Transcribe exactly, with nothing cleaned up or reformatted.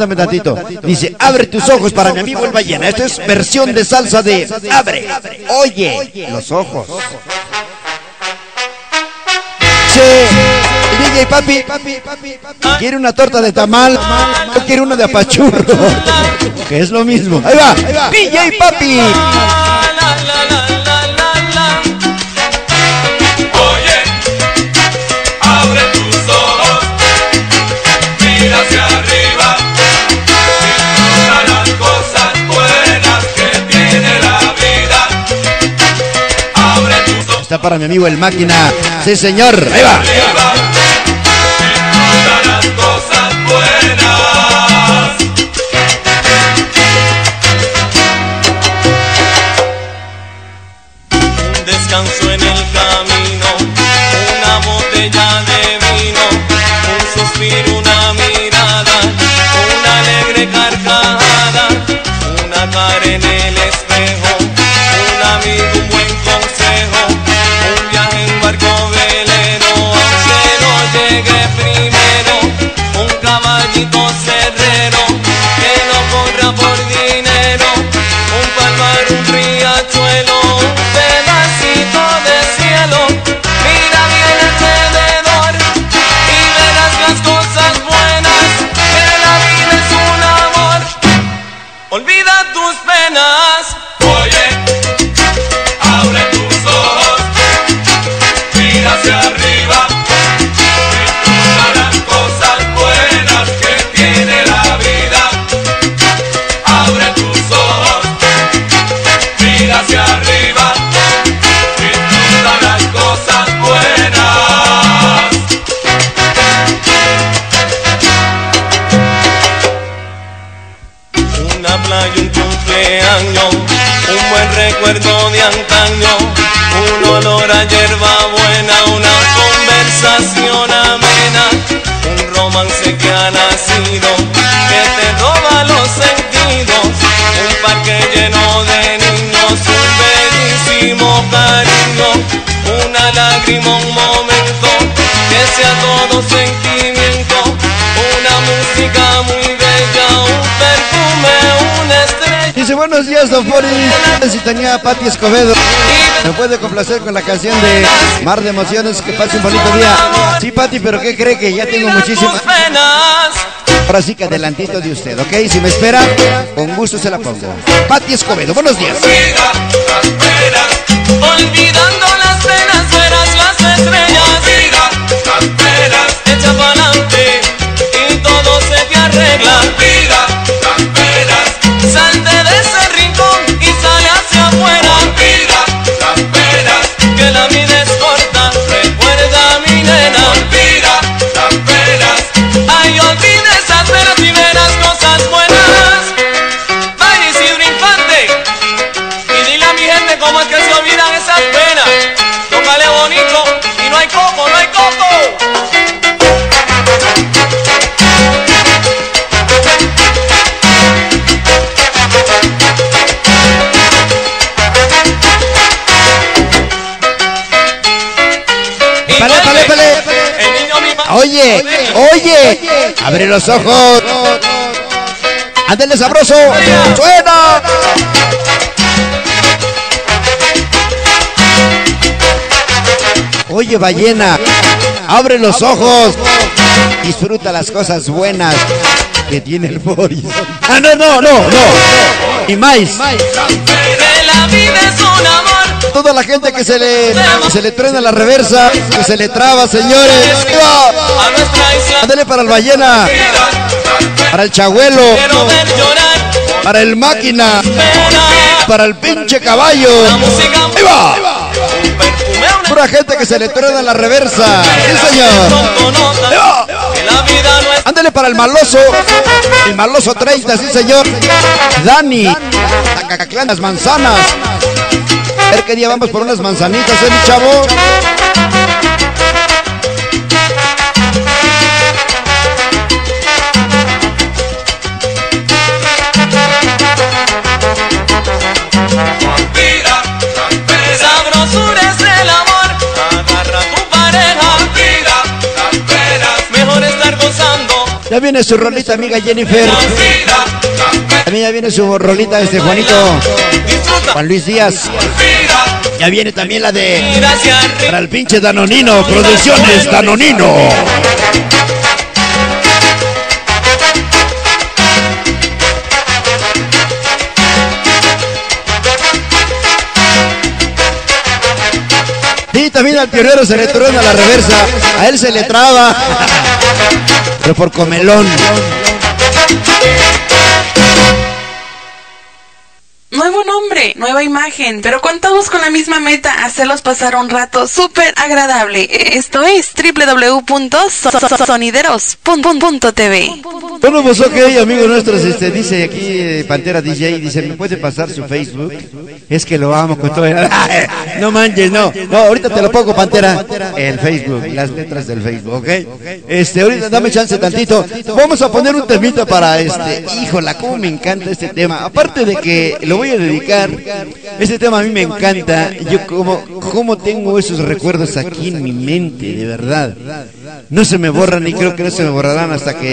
aguántame tantito. Dice, abre tus ojos para mi amigo el Ballena. Esto es versión de salsa de abre, oye, los ojos. Sí, D J Papi, quiere una torta de tamal, o quiere una de apachurro, que es lo mismo. Ahí va, D J Papi. Hacia arriba, disfruta las cosas buenas que tiene la vida. Abre tus ojos. Está para mi amigo el Máquina. Sí, señor. Ahí va. Arriba, disfruta las cosas buenas. Un descanso en el camino, una botella de vino, un suspiro, una mirada, una alegre carcajada, una cara en el espejo, un amigo, un buen consejo, un viaje en barco velero, aunque no llegue primero, un caballito cerrero, que no corra por dinero, un palmar, un riachuelo, un pedacito de cielo, mira bien alrededor y verás las cosas buenas, que la vida es un amor, olvida tus penas. Oye, abre tus ojos, mira hacia arriba, disfruta las cosas buenas que tiene la vida. Abre tus ojos, mira hacia arriba, disfruta las cosas buenas. Una playa, un cumpleaños, un buen recuerdo de antaño, un olor a hierba buena, una conversación amena, un romance que ha nacido, que te roba los sentidos, un parque lleno de niños, un bellísimo cariño, una lágrima, un momento, que sea todo sentimiento, una música muy bella, un perfume, una estrella. Dice, buenos días, don Boris. Si tenía Pati Escobedo, me puede complacer con la canción de Mar de Emociones. Que pase un bonito día. Sí, Pati, pero ¿qué cree? Que ya tengo muchísimas. Ahora sí que adelantito de usted, ¿ok? Si me espera, con gusto se la pongo. Pati Escobedo, buenos días. Olvidando las penas, verás las estrellas. Olvida las penas, echa pa'lante y todo se te arregla. Olvida las penas, salte de ese rincón y sale hacia afuera. Olvida las penas, que la vida es corta, recuerda mi nena. Olvida las penas, ay, olvida esas penas y verás cosas buenas. Vaya Isidro Infante, y dile a mi gente cómo es que se olvidan esas penas. Tócale bonito y no hay coco, no hay coco. Pale, pale, pale. Oye, oye, abre los ojos. Ándale sabroso. Suena. Oye, Ballena, abre los ojos. Disfruta las cosas buenas que tiene el Boris. Ah, no, no, no, no. Y más. Que la vida es un amor. Toda la gente que se le que se le truena la reversa, que se le traba, señores. A nuestra isla. Ándale para el Ballena, para el Chagüelo, Quiero ver llorar. para el Máquina, para el pinche caballo. La música. Ahí va. Un perfume, una Pura gente que se le truena la reversa. Sí, señor. Ahí va. que la vida no es. Ándale para el Maloso, el Maloso treinta, sí, señor. Dani, Tacacaclán, las manzanas. A ver qué día vamos por unas manzanitas, ¿eh, mi chavo? Sabrosura es el amor. Agarra a tu pareja. Mejor estar gozando. Ya viene su rolita, amiga Jennifer. También ya viene su rolita este Juanito. Juan Luis Díaz. Ya viene también la de para el pinche Danonino, Producciones Danonino. Y también al pionero se le truena la reversa, a él se le traba, pero por comelón. Nuevo nombre, nueva imagen, pero contamos con la misma meta, hacerlos pasar un rato súper agradable. Esto es doble u doble u doble u punto sonideros punto t v. Bueno, pues ok, amigos nuestros, este, dice aquí eh, Pantera D J, dice, ¿me puede pasar su Facebook? Es que lo amo con todo el... No manches, no, no, ahorita te lo pongo, Pantera, el Facebook, las letras del Facebook, ¿ok? Este, ahorita dame chance tantito, vamos a poner un temita para este, híjola, cómo me encanta este tema, aparte de que lo voy a dedicar, este tema a mí me encanta, yo como, como tengo esos recuerdos aquí en mi mente, de verdad, no se me borran y creo que no se me borrarán hasta que